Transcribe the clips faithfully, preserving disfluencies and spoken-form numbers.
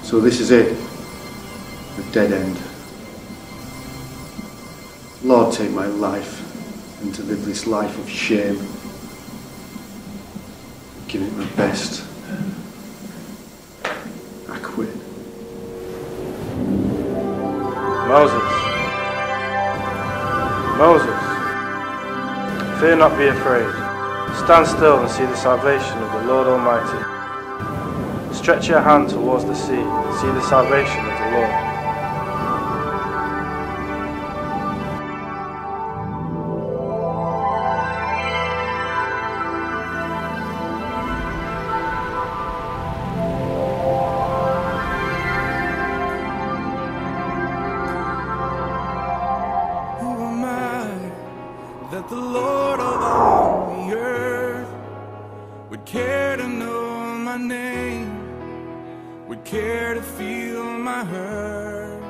So this is it, the dead end. Lord, take my life, and to live this life of shame, give it my best. I quit. Moses, Moses, fear not, be afraid. Stand still and see the salvation of the Lord Almighty. Stretch your hand towards the sea and see the salvation of the Lord. That the Lord of all the earth would care to know my name, would care to feel my hurt.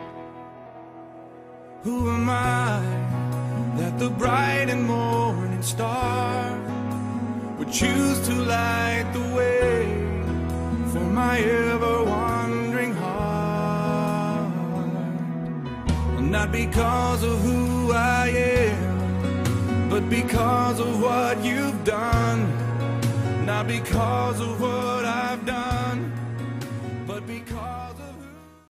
Who am I that the bright and morning star would choose to light the way for my ever-wandering heart? Well, not because of who I am, but because of what you've done, not because of what